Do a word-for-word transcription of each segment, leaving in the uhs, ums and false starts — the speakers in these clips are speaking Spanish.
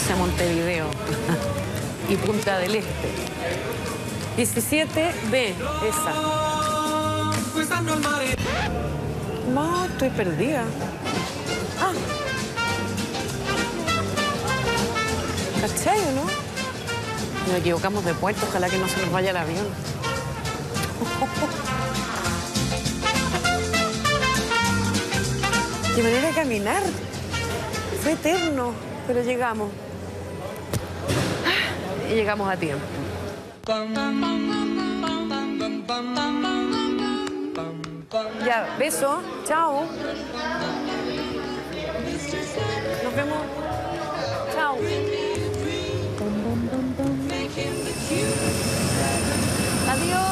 hacia Montevideo y Punta del Este. diecisiete B, esa. No, estoy perdida. Ah. ¿Cachai, no? Nos equivocamos de puerto, ojalá que no se nos vaya el avión. Qué manera de caminar. Fue eterno, pero llegamos. Y llegamos a tiempo. Ya, beso. Chao. Nos vemos. Chao. Adiós.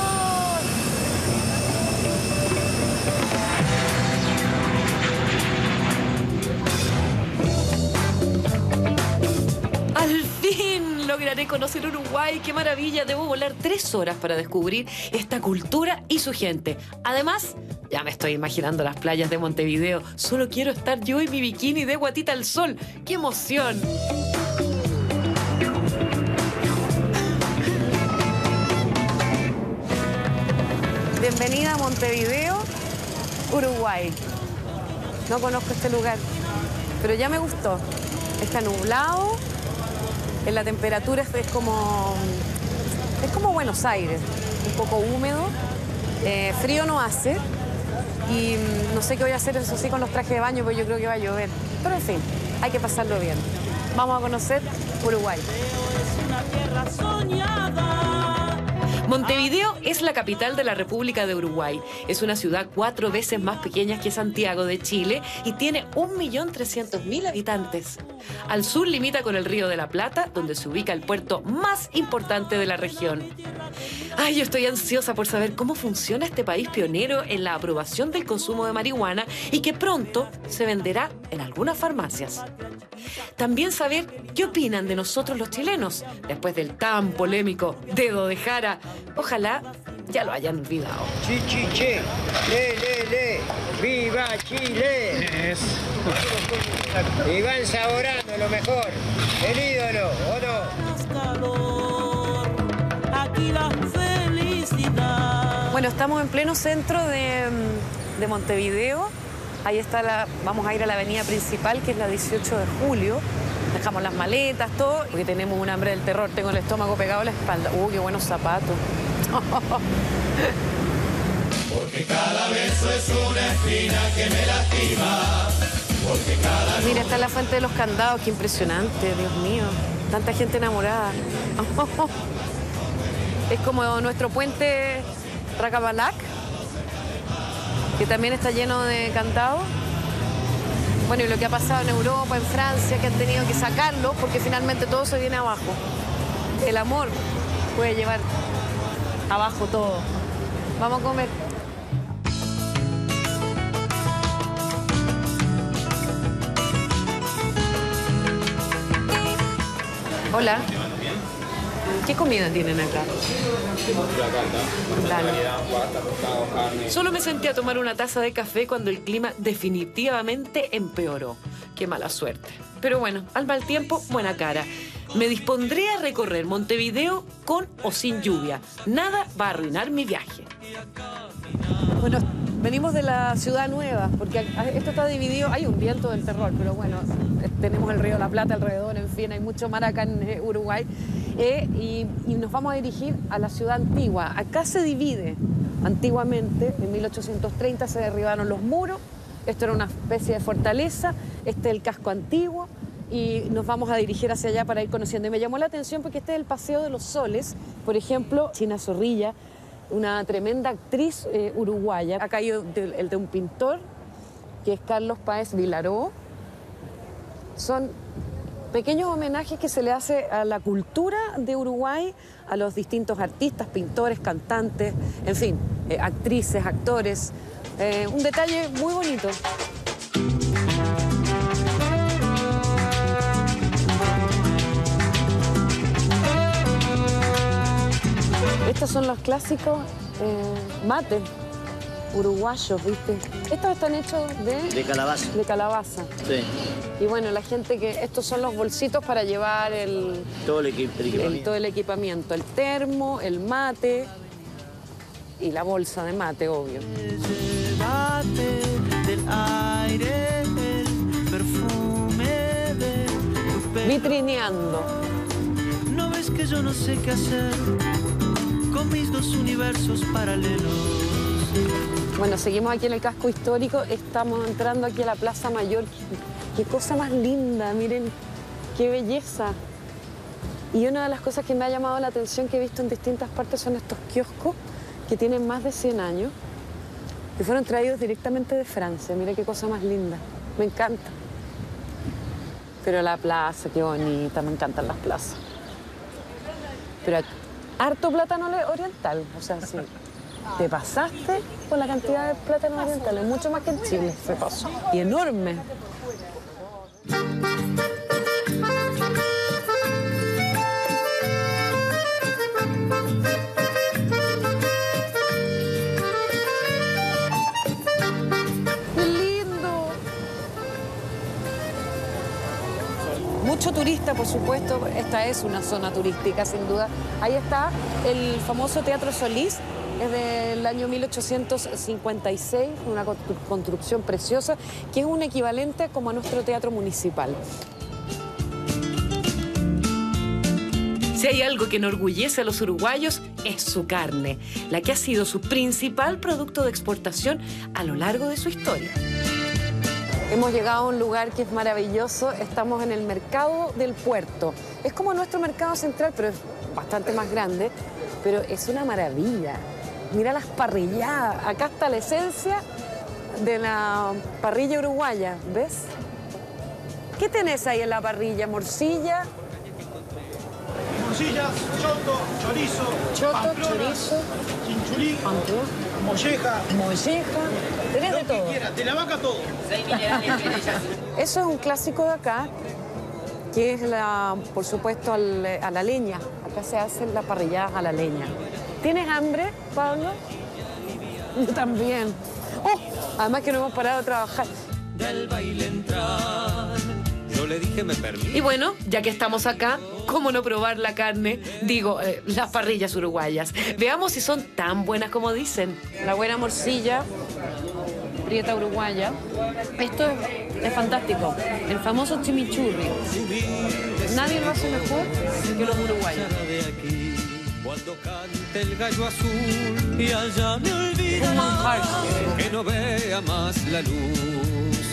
Al fin lograré conocer Uruguay. ¡Qué maravilla! Debo volar tres horas para descubrir esta cultura y su gente. Además, ya me estoy imaginando las playas de Montevideo. Solo quiero estar yo y mi bikini de guatita al sol. ¡Qué emoción! Bienvenida a Montevideo, Uruguay. No conozco este lugar, pero ya me gustó. Está nublado, en la temperatura es, es como es como Buenos Aires, un poco húmedo, eh, frío no hace y no sé qué voy a hacer, eso sí, con los trajes de baño, porque yo creo que va a llover. Pero en fin, hay que pasarlo bien. Vamos a conocer Uruguay. Montevideo es la capital de la República de Uruguay. Es una ciudad cuatro veces más pequeña que Santiago de Chile y tiene un millón trescientos mil habitantes. Al sur limita con el Río de la Plata, donde se ubica el puerto más importante de la región. Ay, yo estoy ansiosa por saber cómo funciona este país pionero en la aprobación del consumo de marihuana y que pronto se venderá en algunas farmacias. También saber qué opinan de nosotros los chilenos después del tan polémico dedo de Jara. Ojalá ya lo hayan olvidado. Chi, chi, che, le, le, le, viva Chile. Es. Y van saborando lo mejor, el ídolo, ¿o no? Aquí la felicidad. Bueno, estamos en pleno centro de, de Montevideo. Ahí está la, vamos a ir a la avenida principal, que es la dieciocho de julio. Dejamos las maletas, todo, porque tenemos un hambre del terror. Tengo el estómago pegado a la espalda. ¡Uh, qué buenos zapatos! Porque cada beso es una espina que me lastima. Porque cada... Mira, está la fuente de los candados. Qué impresionante, Dios mío. Tanta gente enamorada. Es como nuestro puente Racabalac, que también está lleno de candados. Bueno, y lo que ha pasado en Europa, en Francia, que han tenido que sacarlo porque finalmente todo se viene abajo. El amor puede llevar abajo todo. Vamos a comer. Hola. ¿Qué comida tienen acá? Dale. Solo me senté a tomar una taza de café cuando el clima definitivamente empeoró. Qué mala suerte. Pero bueno, al mal tiempo, buena cara. Me dispondré a recorrer Montevideo con o sin lluvia. Nada va a arruinar mi viaje. Bueno, venimos de la ciudad nueva, porque esto está dividido. Hay un viento del terror, pero bueno, tenemos el río La Plata alrededor, en fin, hay mucho mar acá en Uruguay. Eh, y, y nos vamos a dirigir a la ciudad antigua. Acá se divide. Antiguamente, en mil ochocientos treinta, se derribaron los muros. Esto era una especie de fortaleza. Este es el casco antiguo. Y nos vamos a dirigir hacia allá para ir conociendo. Y me llamó la atención porque este es el Paseo de los Soles. Por ejemplo, China Zorrilla, una tremenda actriz eh, uruguaya. Acá hay el, el de un pintor, que es Carlos Páez Vilaró. Son pequeños homenajes que se le hace a la cultura de Uruguay, a los distintos artistas, pintores, cantantes, en fin, eh, actrices, actores. Eh, un detalle muy bonito. Estos son los clásicos eh, mates. uruguayos, ¿viste? Estos están hechos de... De calabaza. De calabaza. Sí. Y bueno, la gente que... Estos son los bolsitos para llevar el... Todo el, equi el equipamiento. El, todo el equipamiento. El termo, el mate y la bolsa de mate, obvio. Del aire, el perfume de tu pelo. Vitrineando. No ves que yo no sé qué hacer con mis dos universos paralelos. Bueno, seguimos aquí en el casco histórico. Estamos entrando aquí a la Plaza Mayor. Qué cosa más linda, miren, qué belleza. Y una de las cosas que me ha llamado la atención que he visto en distintas partes son estos kioscos que tienen más de cien años y fueron traídos directamente de Francia. Mira qué cosa más linda. Me encanta. Pero la plaza, qué bonita. Me encantan las plazas. Pero harto plátano oriental. O sea, sí. Te pasaste con la cantidad de plátano oriental. Es mucho más que en Chile. Se pasó. Y enorme. Mucho turista, por supuesto. Esta es una zona turística, sin duda. Ahí está el famoso Teatro Solís. Es del año mil ochocientos cincuenta y seis, una construcción preciosa, que es un equivalente como a nuestro teatro municipal. Si hay algo que enorgullece a los uruguayos, es su carne, la que ha sido su principal producto de exportación a lo largo de su historia. Hemos llegado a un lugar que es maravilloso. Estamos en el mercado del puerto. Es como nuestro mercado central, pero es bastante más grande. Pero es una maravilla. Mira las parrilladas. Acá está la esencia de la parrilla uruguaya, ¿ves? ¿Qué tenés ahí en la parrilla? ¿Morcilla? Morcillas, choto, chorizo, Choto, pamplona, chorizo, chinchulí, pamplona, molleja. molleja. Tenés de Lo que todo. quieras, de la vaca todo. Eso es un clásico de acá, que es, la, por supuesto, al, a la leña. Acá se hacen las parrilladas a la leña. ¿Tienes hambre, Pablo? Yo también. Oh, además que no hemos parado de trabajar. Del baile entrar, yo le dije me permite. Y bueno, ya que estamos acá, ¿cómo no probar la carne? Digo, eh, las parrillas uruguayas. Veamos si son tan buenas como dicen. La buena morcilla, prieta uruguaya. Esto es, es fantástico. El famoso chimichurri. Nadie lo hace mejor que los uruguayos. Cuando cante el gallo azul y allá me olvida Un manjar. que no vea más la luz.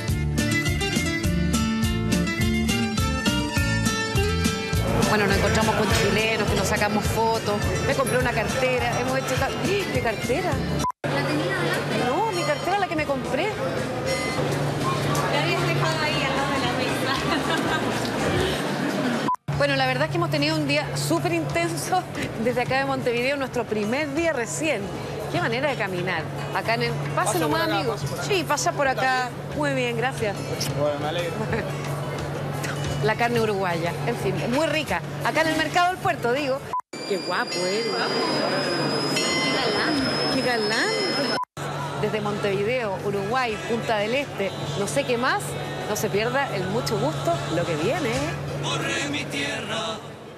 Bueno, nos encontramos con chilenos, que nos sacamos fotos. Me compré una cartera. Hemos hecho... ¡Eh! ¿Mi cartera? ¿La tenía delante? No, mi cartera la que me compré. La habías dejado ahí al lado de la mesa. Bueno, la verdad es que hemos tenido un día súper intenso desde acá de Montevideo, nuestro primer día recién. Qué manera de caminar. Acá en el... Pase nomás, amigos. Sí, pasa por acá. Muy bien, gracias. Bueno, me alegro. La carne uruguaya, en fin, muy rica. Acá en el mercado del puerto, digo. Qué guapo, ¿eh? Qué galán. Qué galán. Desde Montevideo, Uruguay, Punta del Este, no sé qué más, no se pierda el mucho gusto lo que viene, ¿eh? Corre mi tierra.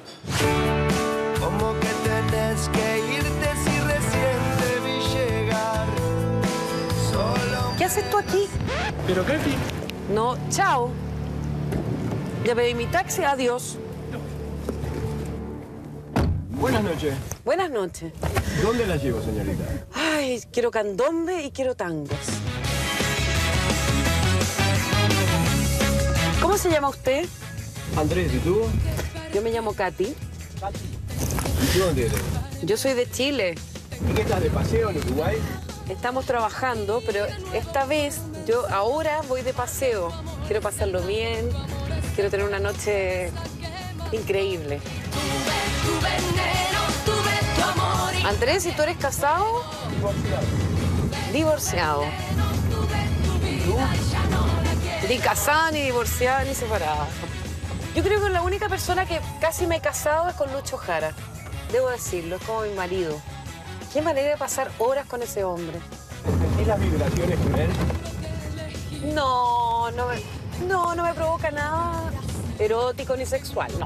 Como que tenés que irte si recién te vi llegar. Solo. ¿Qué haces tú aquí? ¿Pero qué fin? No, chao. Ya pedí mi taxi, adiós. Buenas noches. Buenas noches. ¿Dónde la llevo, señorita? Ay, quiero candombe y quiero tangos. ¿Cómo se llama usted? Andrés, ¿y tú? Yo me llamo Katy. ¿Y tú dónde eres? Yo soy de Chile. ¿Y qué estás de paseo en Uruguay? Estamos trabajando, pero esta vez yo ahora voy de paseo. Quiero pasarlo bien, quiero tener una noche increíble. Andrés, ¿y tú eres casado? Divorciado. Ni casada, ni divorciada, ni separada. Yo creo que la única persona que casi me he casado es con Lucho Jara. Debo decirlo, es como mi marido. Qué manera de pasar horas con ese hombre. ¿Y las vibraciones con él? No, no me, no, no me provoca nada erótico ni sexual, no.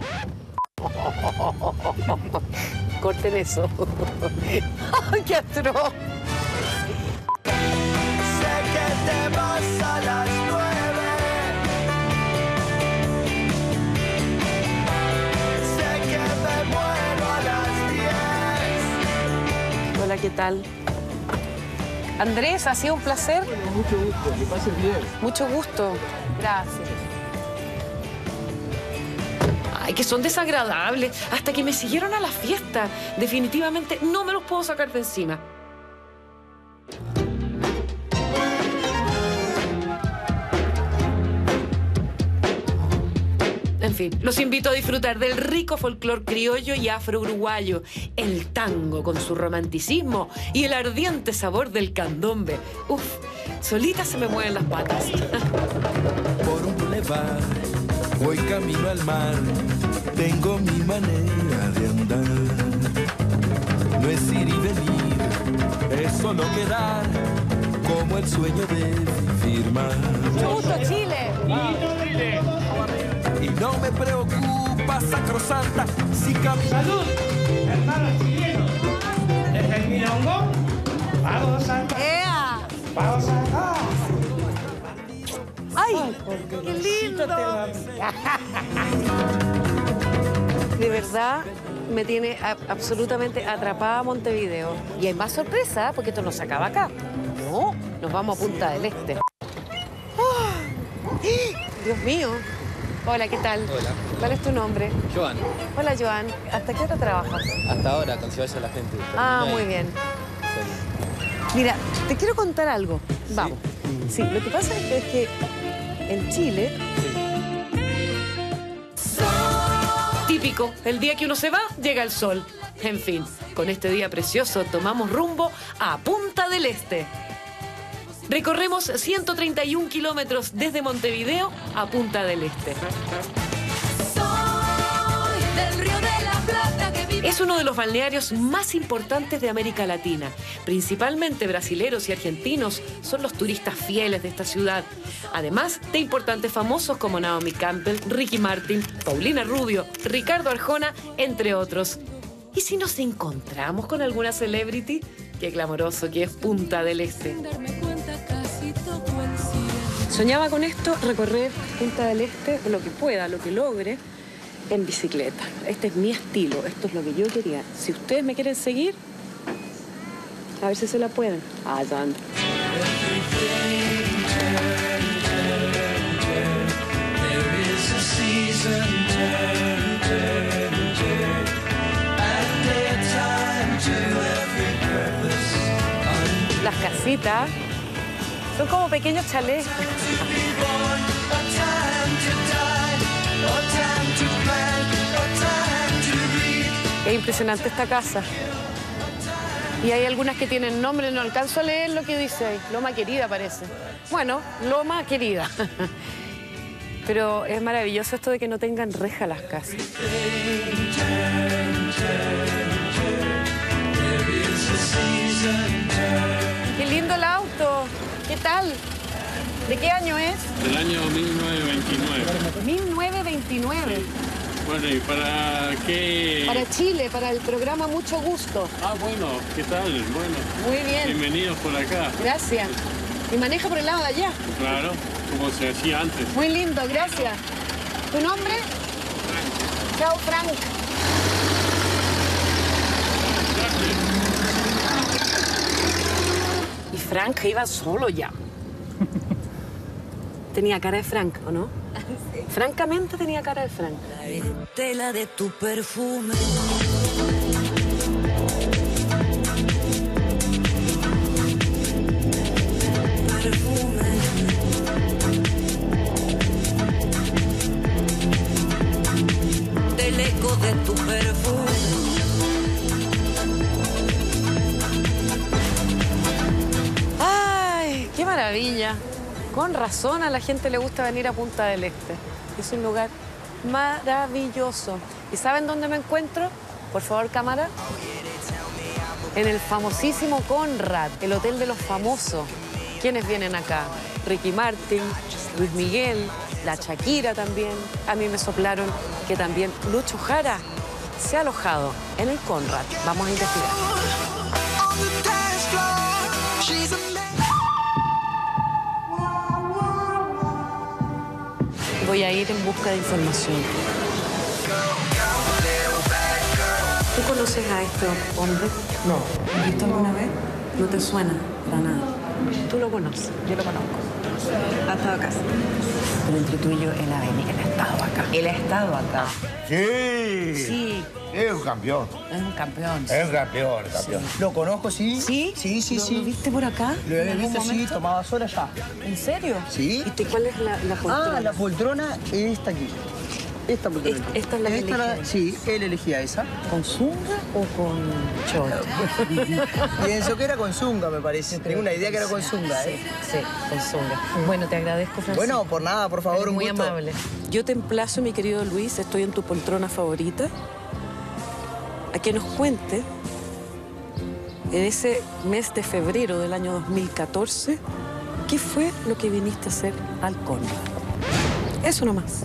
Corten eso. ¡Ay, qué atroz! Sé que te vas a las nueve. Sé que me muero a las diez. Hola, ¿qué tal? Andrés, ha sido un placer. Bueno, mucho gusto, que pases bien. Mucho gusto. Gracias. Ay, que son desagradables. Hasta que me siguieron a la fiesta. Definitivamente no me los puedo sacar de encima. En fin, los invito a disfrutar del rico folclor criollo y afro-uruguayo, el tango con su romanticismo y el ardiente sabor del candombe. Uf, solita se me mueven las patas. Por un bulevar voy camino al mar, tengo mi manera de andar. No es ir y venir, es solo quedar, como el sueño de firmar. Mucho gusto, Chile. Y no me preocupa, sacrosanta, si camino. ¡Salud, hermanos chilenos! Desde el milongo, vamos a... ¡Ea! ¡Vamos a... ¡Ay! ¡Qué lindo! De verdad, me tiene a- absolutamente atrapada Montevideo. Y hay más sorpresa, porque esto no se acaba acá. No, nos vamos a Punta del Este. ¡Oh! Dios mío. Hola, ¿qué tal? Hola. ¿Cuál es tu nombre? Joan, Hola, Joan. ¿Hasta qué hora trabajas? hasta ahora concibirse a la gente. Ah, Terminé muy ahí. bien. Sí. Mira, te quiero contar algo. Vamos. Sí, lo que pasa es que en Chile... Típico, el día que uno se va, llega el sol. En fin, con este día precioso tomamos rumbo a Punta del Este. Recorremos ciento treinta y un kilómetros desde Montevideo a Punta del Este. Es uno de los balnearios más importantes de América Latina. Principalmente brasileros y argentinos son los turistas fieles de esta ciudad. Además de importantes famosos como Naomi Campbell, Ricky Martin, Paulina Rubio, Ricardo Arjona, entre otros. ¿Y si nos encontramos con alguna celebrity? Qué glamoroso que es Punta del Este. Soñaba con esto, recorrer Punta del Este, lo que pueda, lo que logre, en bicicleta. Este es mi estilo, esto es lo que yo quería. Si ustedes me quieren seguir, a ver si se la pueden. Ah, ya ando. Las casitas son como pequeños chalés. Es impresionante esta casa. Y hay algunas que tienen nombre, no alcanzo a leer lo que dice ahí. Loma Querida parece. Bueno, Loma Querida. Pero es maravilloso esto de que no tengan reja las casas. Qué lindo el auto. ¿Qué tal? ¿De qué año es? Del año mil novecientos veintinueve. mil novecientos veintinueve. Bueno, ¿y para qué? Para Chile, para el programa Mucho Gusto. Ah, bueno, ¿qué tal? Bueno. Muy bien. Bienvenidos por acá. Gracias. Y maneja por el lado de allá. Claro, como se hacía antes. Muy lindo, gracias. ¿Tu nombre? Chao, Frank. Y Frank iba solo ya. Tenía cara de Frank, ¿o no? Sí. Francamente tenía cara de Frank. La estela de tu perfume. Perfume. Del eco de tu perfume. ¡Ay, qué maravilla! Con razón a la gente le gusta venir a Punta del Este. Es un lugar maravilloso. ¿Y saben dónde me encuentro? Por favor, cámara. en el famosísimo Conrad, el hotel de los famosos. ¿Quiénes vienen acá? Ricky Martin, Luis Miguel, la Shakira también. A mí me soplaron que también Lucho Jara se ha alojado en el Conrad. Vamos a investigar. Voy a ir en busca de información. ¿Tú conoces a este hombre? No. ¿Lo has visto alguna vez? No te suena para nada. ¿Tú lo conoces? Yo lo conozco. Ha estado acá. Pero entre tú y yo, él ha venido, él ha estado acá. Él ha estado acá. Sí. Sí. Es un campeón. Es un campeón. Es un campeón, campeón. Sí. Lo conozco, sí. ¿Sí? Sí, sí, ¿Lo, sí. ¿Lo viste por acá? Lo he ¿En visto, algún sí. momento? Tomaba sol allá. ¿En serio? Sí. ¿Y te, cuál es la, la poltrona? Ah, la poltrona es esta aquí. Esta poltrona. Es- esta es la que Esta elegí. la- Sí, él elegía esa. ¿Con zunga o con short? Pienso que era con zunga, me parece. Tengo una idea que era con zunga, ¿eh? Sí, con zunga. Bueno, te agradezco, Francisco. Bueno, por nada, por favor, Eres un muy gusto. amable. Yo te emplazo, mi querido Luis, estoy en tu poltrona favorita, a que nos cuente, en ese mes de febrero del año dos mil catorce, qué fue lo que viniste a hacer al Conrad. Eso nomás.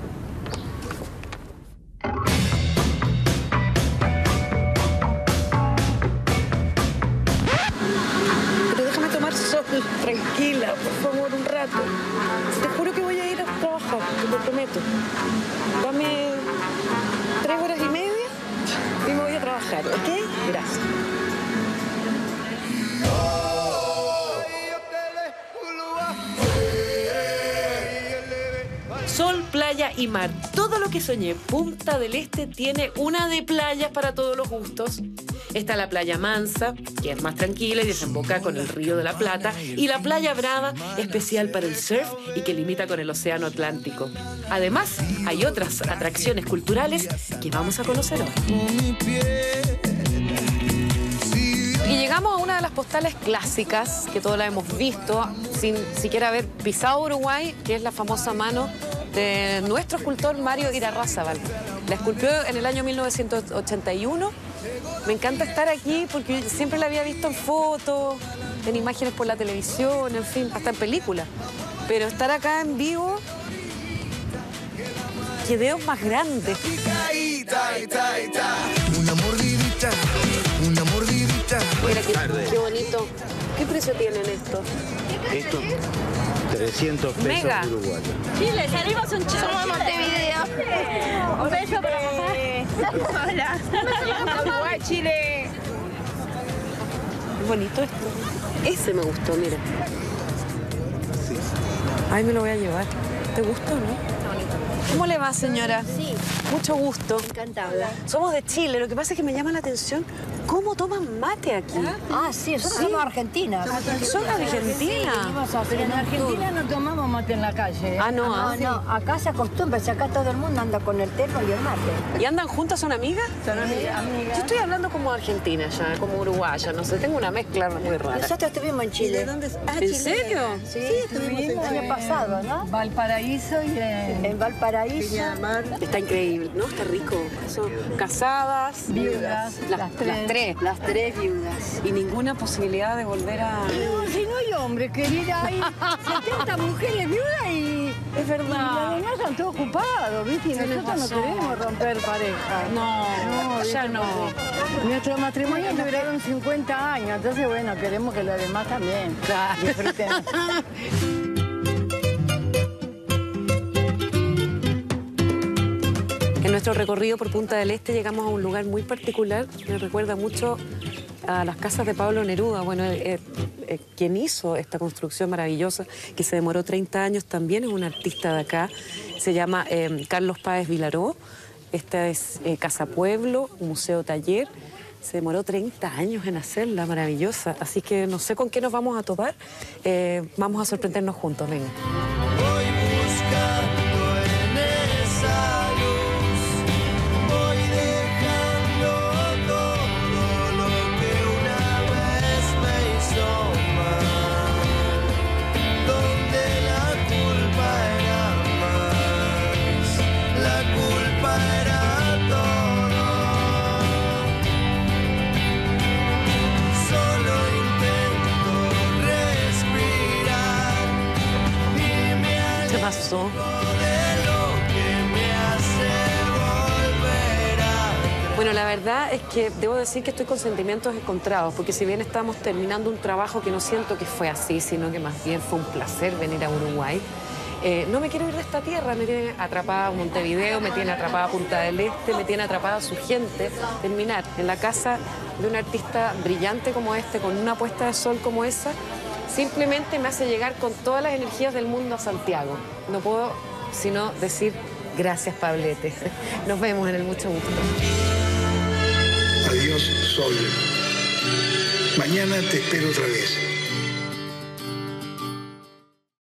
Pero déjame tomar sol, tranquila, por favor, un rato. Te juro que voy a ir a trabajar, te lo prometo. Dame tres horas y media y me voy a trabajar, ¿ok? Gracias. Sol, playa y mar. Todo lo que soñé. Punta del Este tiene una de playas para todos los gustos. Está la playa Mansa, que es más tranquila y desemboca con el Río de la Plata, y la playa Brava, especial para el surf y que limita con el Océano Atlántico. Además, hay otras atracciones culturales que vamos a conocer hoy. Y llegamos a una de las postales clásicas, que todos la hemos visto, sin siquiera haber pisado Uruguay, que es la famosa mano de nuestro escultor Mario Irarrázaval. La esculpió en el año mil novecientos ochenta y uno. Me encanta estar aquí porque siempre la había visto en fotos, en imágenes por la televisión, en fin, hasta en películas. Pero estar acá en vivo, qué dedos más grandes. Una mordidita, una mordidita. Mira qué, qué bonito. ¿Qué precio tienen estos? Esto, trescientos pesos Mega. uruguayos. Chile, salimos un chile. Somos Montevideo. Un beso para papá. Hola. Uruguay, Chile. Qué bonito esto. Ese me gustó, mira. Ay, me lo voy a llevar. ¿Te gusta o no? ¿Cómo le va, señora? Sí. Mucho gusto. Encantada. Somos de Chile. Lo que pasa es que me llama la atención cómo toman mate aquí. Ah, sí, nosotros Sí. somos argentinas. ¿Son argentinas? Pero en Argentina no tomamos mate en la calle. Ah, no, No, ah. no, acá se acostumbra, si acá todo el mundo anda con el termo y el mate. ¿Y andan juntas? ¿Son amigas? Son amigas. Yo estoy hablando como argentina ya, como uruguaya. No sé, tengo una mezcla muy rara. Nosotros estuvimos en Chile. ¿De dónde? ¿En serio? Sí, estuvimos el año pasado, ¿no? Valparaíso y en... En Valparaíso. Está increíble, ¿no? Está rico. Son casadas. Viudas. Las, Las tres. tres. Las tres. Las tres viudas. Y ninguna posibilidad de volver a... No, si no hay hombre, querida, hay setenta mujeres viudas y... Es verdad. Y los demás están todos ocupados, ¿viste? Y Tienes nosotros no razón. queremos romper pareja. No, ya no. Nuestro matrimonio duraron cincuenta años, entonces, bueno, queremos que los demás también Claro. disfruten. En nuestro recorrido por Punta del Este llegamos a un lugar muy particular. Me recuerda mucho a las casas de Pablo Neruda. Bueno, eh, eh, quien hizo esta construcción maravillosa, que se demoró treinta años, también es un artista de acá. Se llama eh, Carlos Páez Vilaró. Esta es eh, Casa Pueblo, un museo taller. Se demoró treinta años en hacerla, maravillosa. Así que no sé con qué nos vamos a topar. Eh, vamos a sorprendernos juntos, venga. Voy buscando en esa luz, voy dejando todo lo que una vez me hizo mal, donde la culpa era más, la culpa era todo. ¿Qué pasó? Bueno, la verdad es que debo decir que estoy con sentimientos encontrados, porque si bien estamos terminando un trabajo que no siento que fue así, sino que más bien fue un placer venir a Uruguay, eh, no me quiero ir de esta tierra. Me tiene atrapada Montevideo, me tiene atrapada Punta del Este, me tiene atrapada su gente. Terminar en la casa de un artista brillante como este, con una puesta de sol como esa, simplemente me hace llegar con todas las energías del mundo a Santiago. No puedo sino decir gracias, Pablete. Nos vemos en el Mucho Gusto. Adiós, Sol. Mañana te espero otra vez.